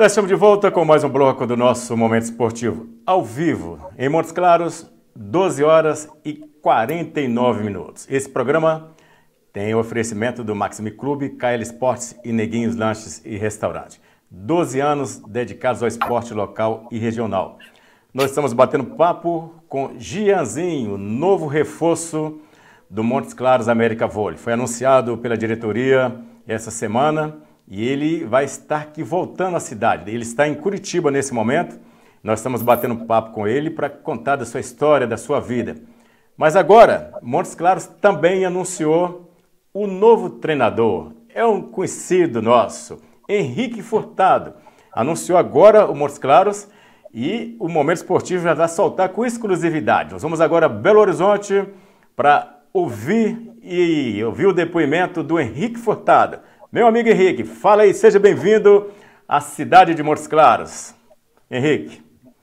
Já estamos de volta com mais um bloco do nosso Momento Esportivo, ao vivo, em Montes Claros, 12 horas e 49 minutos. Esse programa tem o oferecimento do Maxime Clube, KL Esportes e Neguinhos Lanches e Restaurante. 12 anos dedicados ao esporte local e regional. Nós estamos batendo papo com Gianzinho, novo reforço do Montes Claros América Vôlei. Foi anunciado pela diretoria essa semana e ele vai estar aqui voltando à cidade. Ele está em Curitiba nesse momento. Nós estamos batendo papo com ele para contar da sua história, da sua vida. Mas agora, Montes Claros também anunciou o novo treinador. É um conhecido nosso, Henrique Furtado. Anunciou agora o Montes Claros e o Momento Esportivo já vai soltar com exclusividade. Nós vamos agora a Belo Horizonte para ouvir o depoimento do Henrique Furtado. Meu amigo Henrique, fala aí, seja bem-vindo à cidade de Montes Claros. Henrique.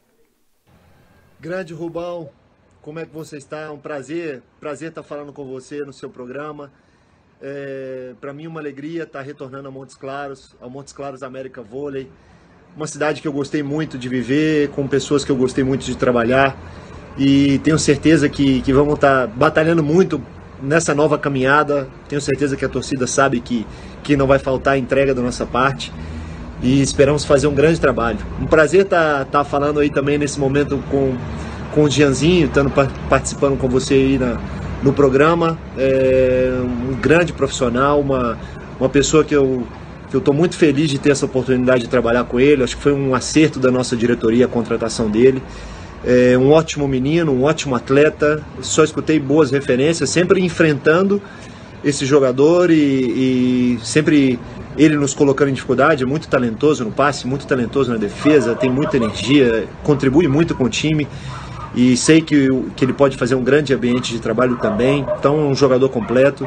Grande Rubão, como é que você está? É um prazer estar falando com você no seu programa. Para mim uma alegria estar retornando a Montes Claros, ao Montes Claros América Vôlei. Uma cidade que eu gostei muito de viver, com pessoas que eu gostei muito de trabalhar. E tenho certeza que vamos estar batalhando muito nessa nova caminhada. Tenho certeza que a torcida sabe que não vai faltar entrega da nossa parte. E esperamos fazer um grande trabalho. Um prazer estar falando aí também nesse momento com o Gianzinho, estando participando com você aí no programa. Um grande profissional, uma pessoa que eu estou muito feliz de ter essa oportunidade de trabalhar com ele. Acho que foi um acerto da nossa diretoria a contratação dele. Um ótimo menino, um ótimo atleta. Só escutei boas referências, sempre enfrentando esse jogador e sempre ele nos colocando em dificuldade. É muito talentoso no passe, muito talentoso na defesa, tem muita energia, contribui muito com o time e sei que ele pode fazer um grande ambiente de trabalho também. Então é um jogador completo.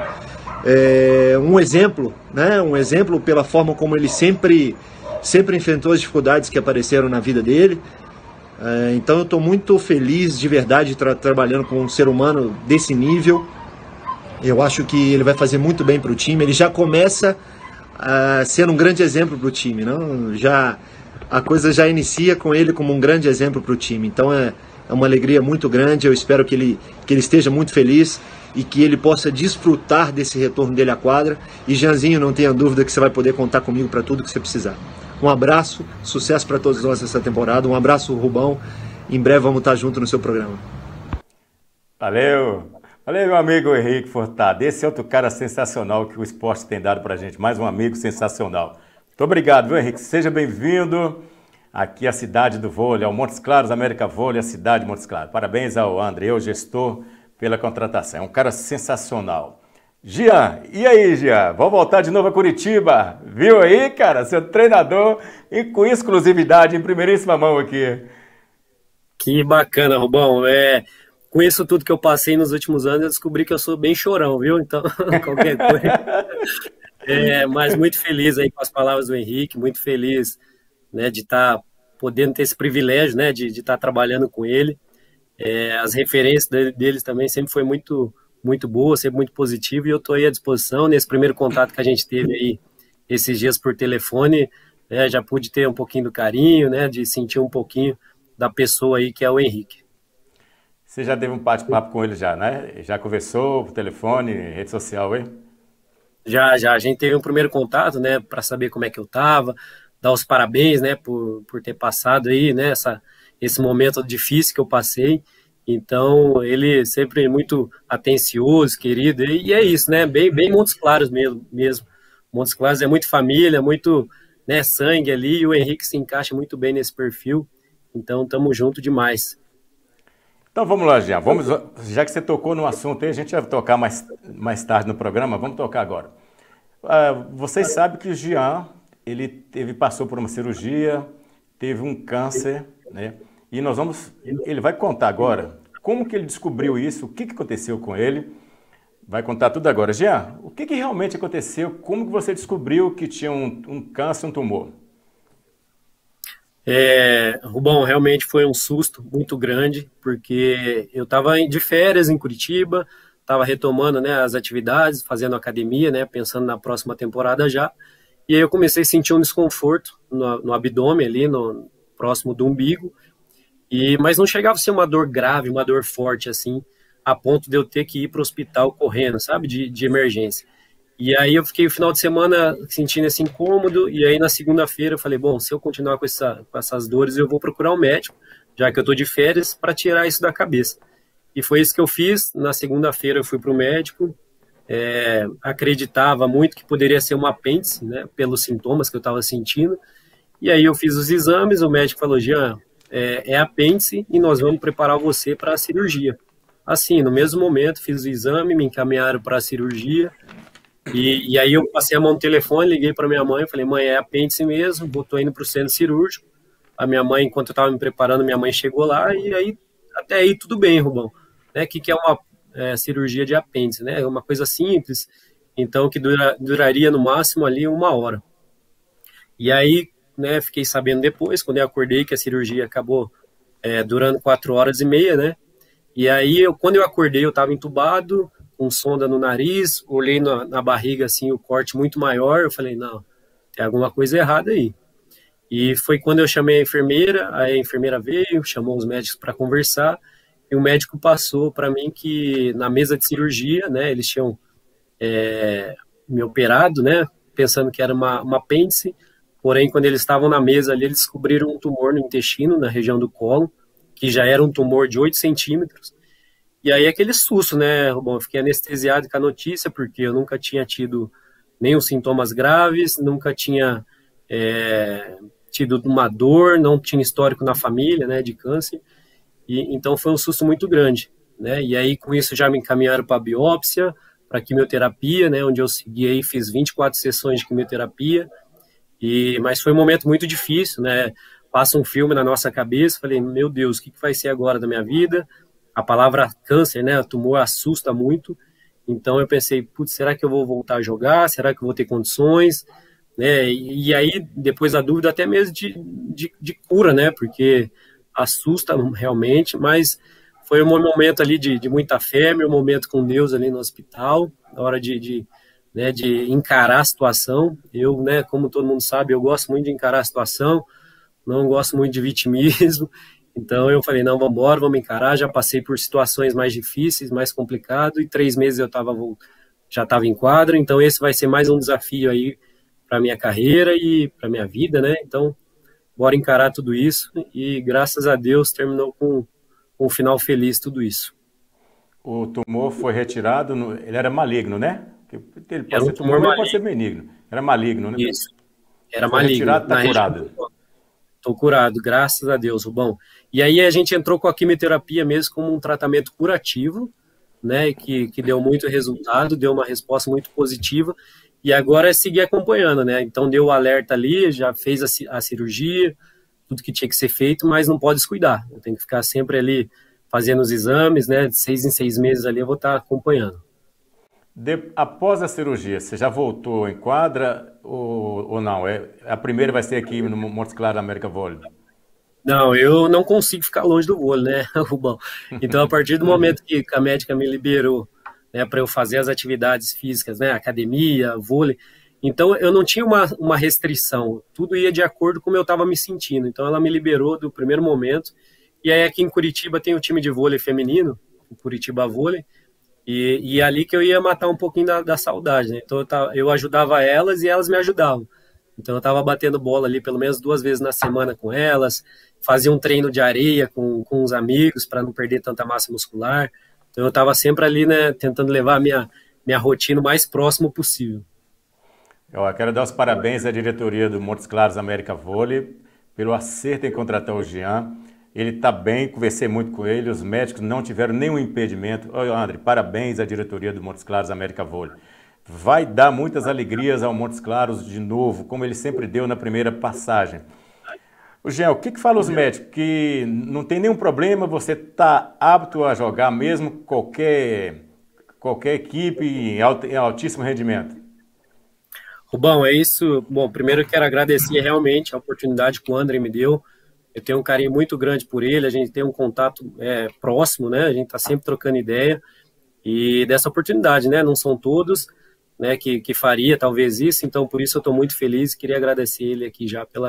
Um exemplo, né? Um exemplo pela forma como ele sempre enfrentou as dificuldades que apareceram na vida dele. Então eu estou muito feliz de verdade trabalhando com um ser humano desse nível. Eu acho que ele vai fazer muito bem para o time. Ele já começa sendo um grande exemplo para o time, não? A coisa já inicia com ele como um grande exemplo para o time. Então é uma alegria muito grande. Eu espero que ele esteja muito feliz e que ele possa desfrutar desse retorno dele à quadra. E Gianzinho, não tenha dúvida que você vai poder contar comigo para tudo que você precisar. Um abraço, sucesso para todos nós nessa temporada. Um abraço, Rubão. Em breve vamos estar juntos no seu programa. Valeu! Valeu, meu amigo Henrique Furtado. Esse é outro cara sensacional que o esporte tem dado para a gente. Mais um amigo sensacional. Muito obrigado, viu, Henrique? Seja bem-vindo aqui à cidade do vôlei, ao Montes Claros América Vôlei, a cidade de Montes Claros. Parabéns ao André, o gestor, pela contratação. É um cara sensacional. Gian, e aí, Gian? Vamos voltar de novo a Curitiba? Viu aí, cara? Seu treinador e com exclusividade em primeiríssima mão aqui. Que bacana, Rubão. Com isso tudo que eu passei nos últimos anos, eu descobri que eu sou bem chorão, viu? Então, qualquer coisa. Mas muito feliz aí com as palavras do Henrique, muito feliz, né, de estar podendo ter esse privilégio, né, de estar trabalhando com ele. As referências deles também sempre foi muito, muito boa, sempre muito positiva, e eu estou aí à disposição. Nesse primeiro contato que a gente teve aí esses dias por telefone, já pude ter um pouquinho do carinho, né, de sentir um pouquinho da pessoa aí que é o Henrique. Você já teve um bate-papo com ele já, né? Já conversou por telefone, rede social, hein? Já. A gente teve um primeiro contato, né, para saber como é que eu tava, dar os parabéns, né, por ter passado aí, né, esse momento difícil que eu passei. Então, ele sempre muito atencioso, querido, e é isso, né, bem Montes Claros mesmo. Montes Claros é muito família, muito, né, sangue ali, e o Henrique se encaixa muito bem nesse perfil. Então, tamo junto demais. Então vamos lá, Jean. Já que você tocou no assunto aí, a gente vai tocar mais tarde no programa, vamos tocar agora. Vocês sabem que o Jean, passou por uma cirurgia, teve um câncer, né? E ele vai contar agora como que ele descobriu isso, o que aconteceu com ele. Vai contar tudo agora. Jean, o que realmente aconteceu? Como que você descobriu que tinha um câncer, um tumor? Rubão, realmente foi um susto muito grande, porque eu estava de férias em Curitiba, estava retomando, né, as atividades, fazendo academia, né, pensando na próxima temporada já, e aí eu comecei a sentir um desconforto, no abdômen ali, próximo do umbigo, mas não chegava a ser uma dor grave, uma dor forte assim, a ponto de eu ter que ir para o hospital correndo, sabe, de emergência. E aí eu fiquei o final de semana sentindo esse incômodo, e aí na segunda-feira eu falei, bom, se eu continuar com essas dores, eu vou procurar um médico, já que eu estou de férias, para tirar isso da cabeça. E foi isso que eu fiz. Na segunda-feira eu fui para o médico, acreditava muito que poderia ser um apêndice, né, pelos sintomas que eu estava sentindo, e aí eu fiz os exames, o médico falou, Jean, é apêndice e nós vamos preparar você para a cirurgia. Assim, no mesmo momento fiz o exame, me encaminharam para a cirurgia, e aí eu passei a mão no telefone, liguei para minha mãe, falei, mãe, é apêndice mesmo, tô indo para o centro cirúrgico. A minha mãe, enquanto eu estava me preparando, minha mãe chegou lá, e aí até aí tudo bem, Rubão. Né? Que é uma cirurgia de apêndice, né? É uma coisa simples, então que duraria no máximo ali 1 hora. E aí, né, fiquei sabendo depois, quando eu acordei, que a cirurgia acabou durando 4 horas e meia, né? E aí, quando eu acordei, eu estava entubado, com sonda no nariz, olhei na barriga, assim, o corte muito maior, eu falei, não, tem alguma coisa errada aí. E foi quando eu chamei a enfermeira veio, chamou os médicos para conversar, e o médico passou para mim que na mesa de cirurgia, né, eles tinham me operado, né, pensando que era uma apêndice, porém, quando eles estavam na mesa ali, eles descobriram um tumor no intestino, na região do colo, que já era um tumor de 8 centímetros. E aí aquele susto, né, Rubão? Eu fiquei anestesiado com a notícia, porque eu nunca tinha tido nenhum sintomas graves, nunca tinha tido uma dor, não tinha histórico na família, né, de câncer. E então foi um susto muito grande, né? E aí com isso já me encaminharam para a biópsia, para quimioterapia, né, onde eu segui aí, fiz 24 sessões de quimioterapia. Mas foi um momento muito difícil, né? Passa um filme na nossa cabeça, falei, meu Deus, o que vai ser agora da minha vida? A palavra câncer, né, tumor, assusta muito. Então eu pensei, putz, será que eu vou voltar a jogar? Será que eu vou ter condições? Né? E aí, depois a dúvida até mesmo de cura, né? Porque assusta realmente, mas foi um momento ali de muita fé, meu momento com Deus ali no hospital, na hora de encarar a situação. Eu, né, como todo mundo sabe, eu gosto muito de encarar a situação, não gosto muito de vitimismo. Então eu falei, não, vamos embora, vamos encarar. Já passei por situações mais difíceis, mais complicado, e 3 meses eu já estava em quadra, então esse vai ser mais um desafio aí para minha carreira e para minha vida, né? Então, bora encarar tudo isso, e graças a Deus terminou com um final feliz tudo isso. O tumor foi retirado, ele era maligno, né? Ele pode ser tumor maligno, pode ser benigno. Era maligno, né? Isso, era foi maligno. Retirado, tá curado. Estou curado, graças a Deus, Rubão. E aí a gente entrou com a quimioterapia mesmo como um tratamento curativo, né, que deu muito resultado, deu uma resposta muito positiva, e agora é seguir acompanhando, né? Então deu o alerta ali, já fez a cirurgia, tudo que tinha que ser feito, mas não pode descuidar. Eu tenho que ficar sempre ali fazendo os exames, né? De 6 em 6 meses ali eu vou estar acompanhando. Após a cirurgia, você já voltou em quadra ou não? A primeira vai ser aqui no Montes Claros, América Vôlei? Não, eu não consigo ficar longe do vôlei, né, Rubão? Então, a partir do momento que a médica me liberou, né, para eu fazer as atividades físicas, né, academia, vôlei, então eu não tinha uma restrição, tudo ia de acordo com como eu estava me sentindo. Então, ela me liberou do primeiro momento. E aí, aqui em Curitiba, tem o time de vôlei feminino, o Curitiba Vôlei, e ali que eu ia matar um pouquinho da saudade, né? Então eu ajudava elas e elas me ajudavam. Então eu estava batendo bola ali pelo menos 2 vezes na semana com elas, fazia um treino de areia com os amigos para não perder tanta massa muscular. Então eu estava sempre ali, né, tentando levar a minha rotina o mais próximo possível. Eu quero dar os parabéns à diretoria do Montes Claros América Vôlei pelo acerto em contratar o Jean. Ele está bem, conversei muito com ele, os médicos não tiveram nenhum impedimento. Oi, André, parabéns à diretoria do Montes Claros América Vôlei. Vai dar muitas alegrias ao Montes Claros de novo, como ele sempre deu na primeira passagem. O Jean, o que fala os médicos? Que não tem nenhum problema, você está apto a jogar mesmo qualquer equipe em altíssimo rendimento? Rubão, é isso. Bom, primeiro eu quero agradecer realmente a oportunidade que o André me deu. Eu tenho um carinho muito grande por ele, a gente tem um contato próximo, né? A gente está sempre trocando ideia. E dessa oportunidade, né? Não são todos, né, que faria talvez isso, então por isso eu estou muito feliz e queria agradecer ele aqui já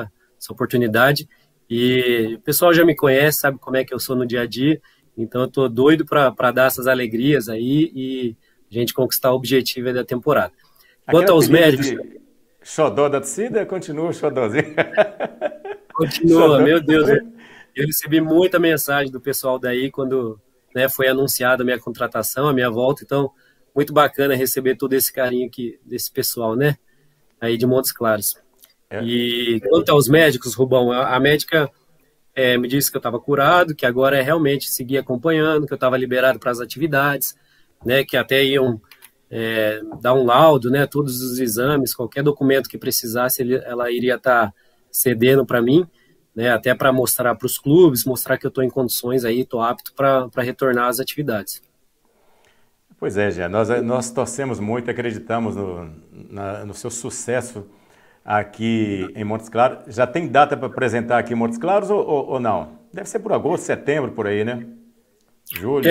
essa oportunidade. E o pessoal já me conhece, sabe como é que eu sou no dia a dia, então eu tô doido para dar essas alegrias aí e a gente conquistar o objetivo aí da temporada. Quanto aos médicos... Xodó da torcida, continua o xodózinho. Continua, xodó. Meu Deus, eu recebi muita mensagem do pessoal daí quando, né, foi anunciada a minha contratação, a minha volta, então muito bacana receber todo esse carinho aqui desse pessoal, né, aí de Montes Claros. E quanto aos médicos, Rubão, a médica me disse que eu estava curado, que agora é realmente seguir acompanhando, que eu estava liberado para as atividades, né, que até iam dar um laudo, né, todos os exames, qualquer documento que precisasse, ela iria estar cedendo para mim, né, até para mostrar para os clubes, mostrar que eu estou em condições aí, estou apto para retornar às atividades. Pois é, Jean, nós torcemos muito, acreditamos no seu sucesso aqui em Montes Claros. Já tem data para apresentar aqui em Montes Claros ou não? Deve ser por agosto, setembro, por aí, né? Julho.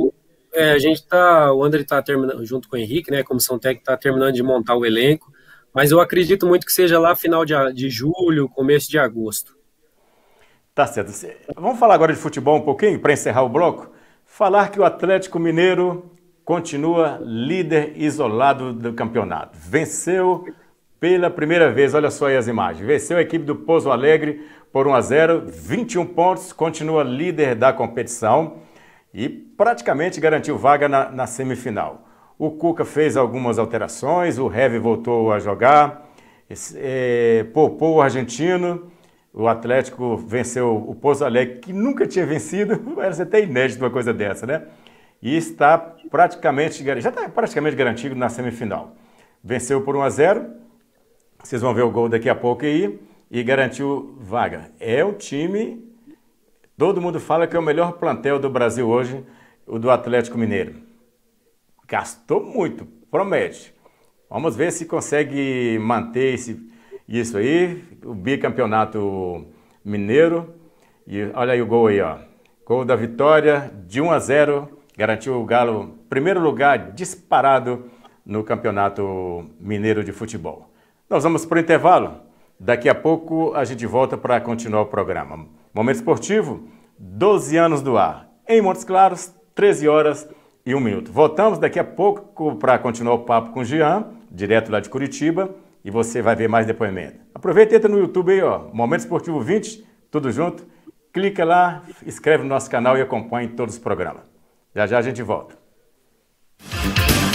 O André está terminando, junto com o Henrique, né? A comissão técnica está terminando de montar o elenco, mas eu acredito muito que seja lá final de julho, começo de agosto. Tá certo. Vamos falar agora de futebol um pouquinho, para encerrar o bloco. Falar que o Atlético Mineiro continua líder isolado do campeonato. Venceu pela primeira vez, olha só aí as imagens. Venceu a equipe do Pouso Alegre por 1-0, 21 pontos, continua líder da competição e praticamente garantiu vaga na semifinal. O Cuca fez algumas alterações, o Heavy voltou a jogar, poupou o argentino, o Atlético venceu o Pouso Alegre, que nunca tinha vencido, parece até inédito uma coisa dessa, né? E já está praticamente garantido na semifinal. Venceu por 1-0, vocês vão ver o gol daqui a pouco aí, e garantiu vaga. É o time, todo mundo fala que é o melhor plantel do Brasil hoje, o do Atlético Mineiro. Gastou muito, promete. Vamos ver se consegue manter isso aí, o bicampeonato mineiro. E olha aí o gol aí, ó. Gol da vitória de 1-0, garantiu o Galo primeiro lugar disparado no campeonato mineiro de futebol. Nós vamos para o intervalo. Daqui a pouco a gente volta para continuar o programa. Momento Esportivo, 12 anos do ar. Em Montes Claros, 13h01. Voltamos daqui a pouco para continuar o papo com o Jean, direto lá de Curitiba, e você vai ver mais depoimento. Aproveita e entra no YouTube aí, ó, Momento Esportivo 20, tudo junto. Clica lá, inscreve no nosso canal e acompanhe todos os programas. Já já a gente volta.